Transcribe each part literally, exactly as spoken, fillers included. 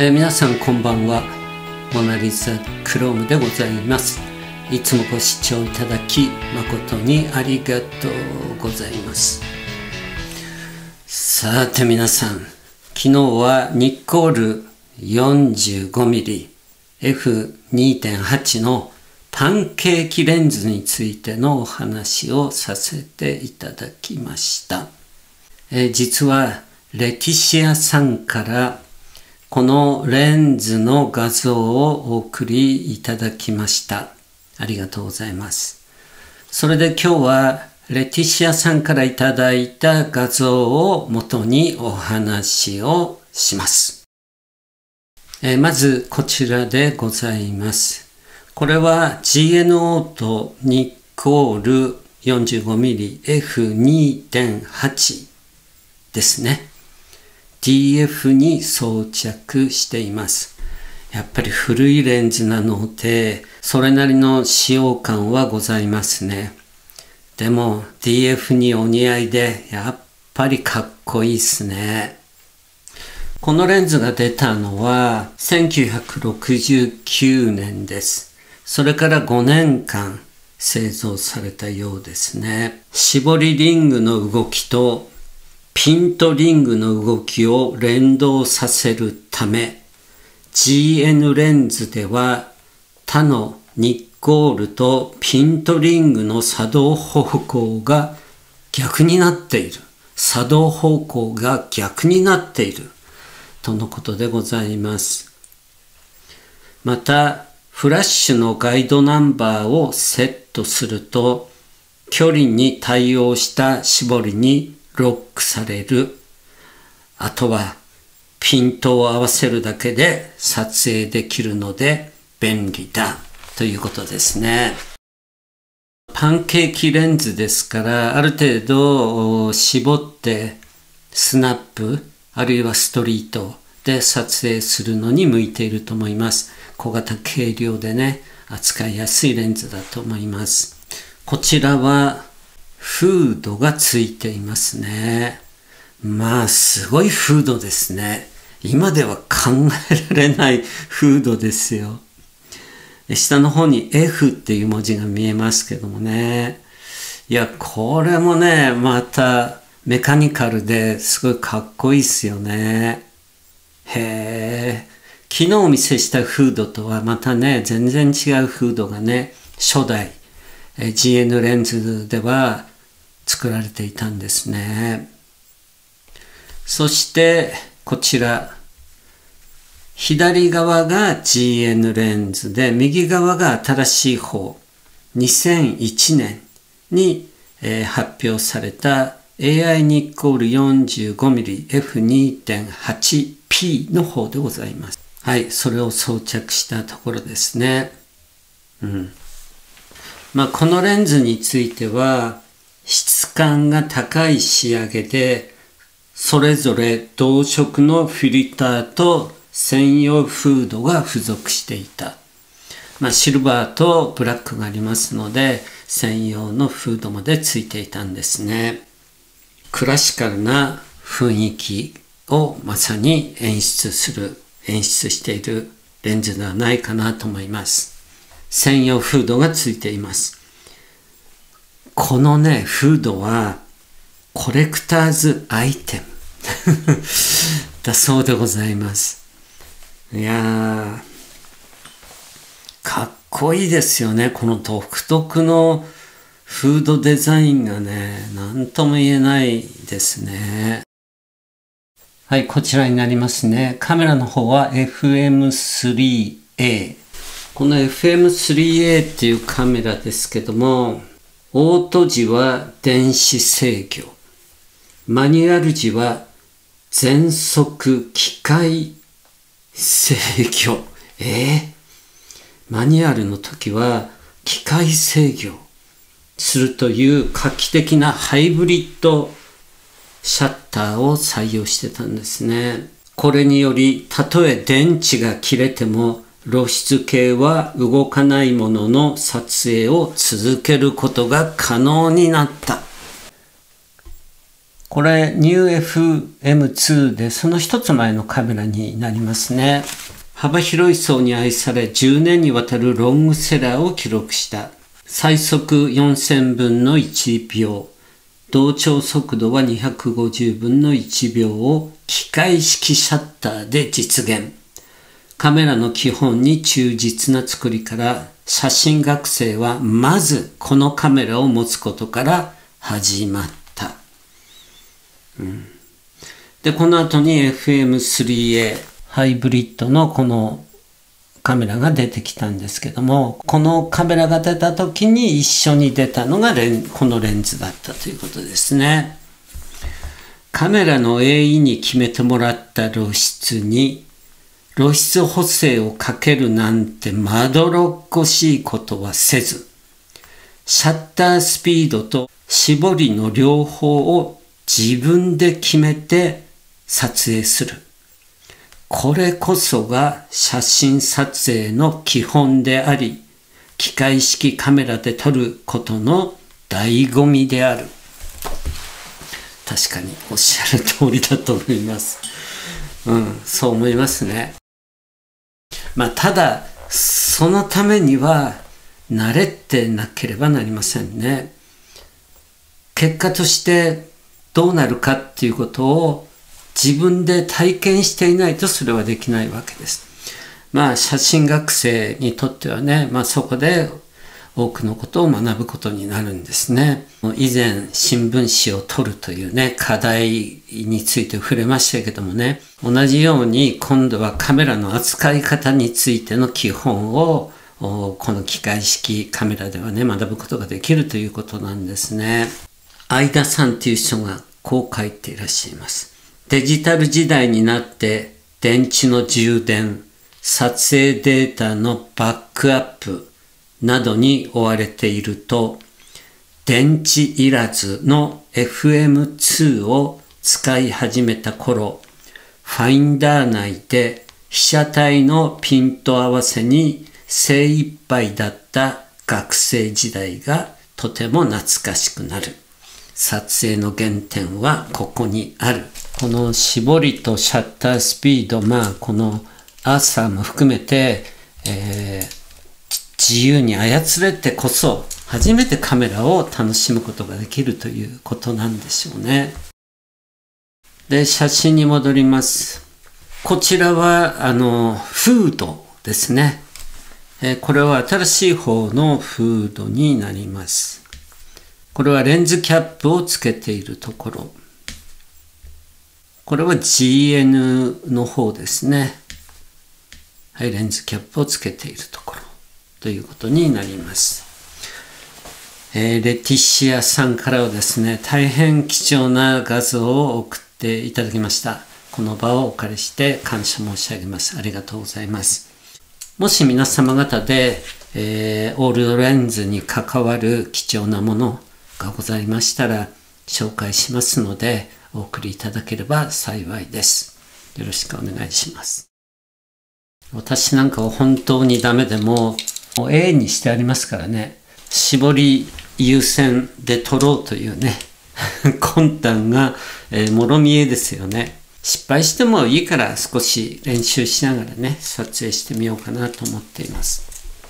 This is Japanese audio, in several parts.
えー、皆さんこんばんは。モナリザクロームでございます。いつもご視聴いただき誠にありがとうございます。さて皆さん、昨日はニッコール よんじゅうごミリエフにてんはち のパンケーキレンズについてのお話をさせていただきました。えー、実はレティシアさんからこのレンズの画像をお送りいただきました。ありがとうございます。それで今日はレティシアさんからいただいた画像を元にお話をします。えー、まずこちらでございます。これは ジーエヌオー とニッコール よんじゅうごミリエフにてんはち ですね。ディーエフ に装着しています。やっぱり古いレンズなので、それなりの使用感はございますね。でも ディーエフ にお似合いで、やっぱりかっこいいですね。このレンズが出たのはせんきゅうひゃくろくじゅうきゅうねんです。それからごねんかん製造されたようですね。絞りリングの動きとピントリングの動きを連動させるため、ジーエヌ レンズでは他のニッコールとピントリングの作動方向が逆になっている。作動方向が逆になっている。とのことでございます。また、フラッシュのガイドナンバーをセットすると、距離に対応した絞りにロックされる。あとはピントを合わせるだけで撮影できるので便利だということですね。パンケーキレンズですからある程度絞ってスナップあるいはストリートで撮影するのに向いていると思います。小型軽量でね扱いやすいレンズだと思います。こちらはフードがついていますね。まあすごいフードですね。今では考えられないフードですよ。下の方に エフ っていう文字が見えますけどもね。いやこれもねまたメカニカルですごいかっこいいですよね。へえ。昨日お見せしたフードとはまたね全然違うフードがね初代 ジーエヌ レンズでは作られていたんですね。そしてこちら左側が ジーエヌ レンズで右側が新しい方にせんいちねんに、えー、発表された エーアイ ニッコール よんじゅうごミリエフにてんはちピー の方でございます。はい、それを装着したところですね。うん。まあこのレンズについては質感が高い仕上げで、それぞれ同色のフィルターと専用フードが付属していた。まあ、シルバーとブラックがありますので、専用のフードまでついていたんですね。クラシカルな雰囲気をまさに演出する、演出しているレンズではないかなと思います。専用フードがついています。このね、フードはコレクターズアイテムだそうでございます。いやー、かっこいいですよね。この独特のフードデザインがね、なんとも言えないですね。はい、こちらになりますね。カメラの方は エフエムスリーエー。この エフエムスリーエー っていうカメラですけども、オート時は電子制御。マニュアル時は全速機械制御。えー、マニュアルの時は機械制御するという画期的なハイブリッドシャッターを採用してたんですね。これにより、たとえ電池が切れても露出系は動かないものの撮影を続けることが可能になった。 これ ニューエフエムツー でその一つ前のカメラになりますね。幅広い層に愛されじゅうねんにわたるロングセラーを記録した最速よんせんぶんのいちびょう、同調速度はにひゃくごじゅうぶんのいちびょうを機械式シャッターで実現。カメラの基本に忠実な作りから写真学生はまずこのカメラを持つことから始まった。うん、で、この後に エフエムスリーエー ハイブリッドのこのカメラが出てきたんですけども、このカメラが出た時に一緒に出たのがレンこのレンズだったということですね。カメラの エーイー に決めてもらった露出に露出補正をかけるなんてまどろっこしいことはせず、シャッタースピードと絞りの両方を自分で決めて撮影する。これこそが写真撮影の基本であり、機械式カメラで撮ることの醍醐味である。確かにおっしゃる通りだと思います。うん、そう思いますね。まあ、ただ、そのためには慣れてなければなりませんね。結果としてどうなるかっていうことを自分で体験していないとそれはできないわけです。まあ写真学生にとってはね、まあそこで多くのことを学ぶことになるんですね。以前新聞紙を撮るというね、課題について触れましたけどもね、同じように今度はカメラの扱い方についての基本をこの機械式カメラではね、学ぶことができるということなんですね。相田さんという人がこう書いていらっしゃいます。デジタル時代になって電池の充電、撮影データのバックアップなどに追われていると、電池いらずの エフエムツー を使い始めた頃、ファインダー内で被写体のピント合わせに精一杯だった学生時代がとても懐かしくなる。撮影の原点はここにある。この絞りとシャッタースピード、まあこのアーサーも含めて、えー、自由に操れてこそ初めてカメラを楽しむことができるということなんでしょうね。で、写真に戻ります。こちらはあのフードですね。えー、これは新しい方のフードになります。これはレンズキャップをつけているところ。これは ジーエヌ の方ですね。はい、レンズキャップをつけているところということになります。えー、レティシアさんからはですね、大変貴重な画像を送っていただきました。この場をお借りして感謝申し上げます。ありがとうございます。もし皆様方で、えー、オールドレンズに関わる貴重なものがございましたら紹介しますのでお送りいただければ幸いです。よろしくお願いします。私なんかは本当にダメでも A にしてありますからね、絞り優先で撮ろうというね魂胆が、えー、もろ見えですよね。失敗してもいいから少し練習しながらね撮影してみようかなと思っています。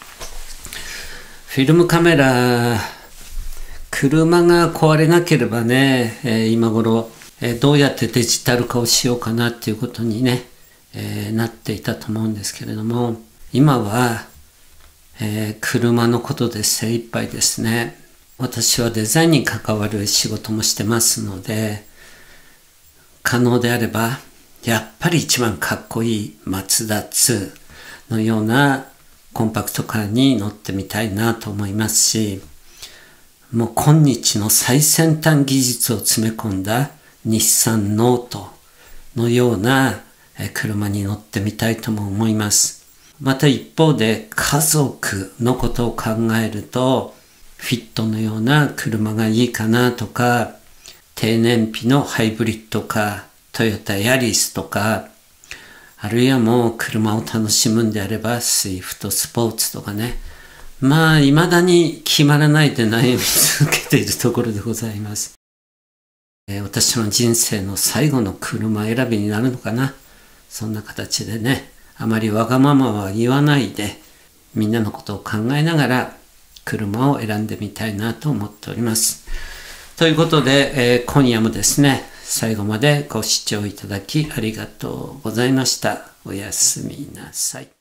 フィルムカメラ、車が壊れなければね、えー、今頃、えー、どうやってデジタル化をしようかなっていうことにね、えー、なっていたと思うんですけれども、今は、えー、車のことで精一杯ですね。私はデザインに関わる仕事もしてますので、可能であればやっぱり一番かっこいいマツダツーのようなコンパクトカーに乗ってみたいなと思いますし、もう今日の最先端技術を詰め込んだ日産ノートのような車に乗ってみたいとも思います。また一方で家族のことを考えるとフィットのような車がいいかなとか、低燃費のハイブリッドカー、トヨタヤリスとか、あるいはもう車を楽しむんであればスイフトスポーツとかね、まあ未だに決まらないで悩み続けているところでございます。 私の人生の最後の車選びになるのかな。そんな形でね、あまりわがままは言わないで、みんなのことを考えながら車を選んでみたいなと思っております。ということで、えー、今夜もですね、最後までご視聴いただきありがとうございました。おやすみなさい。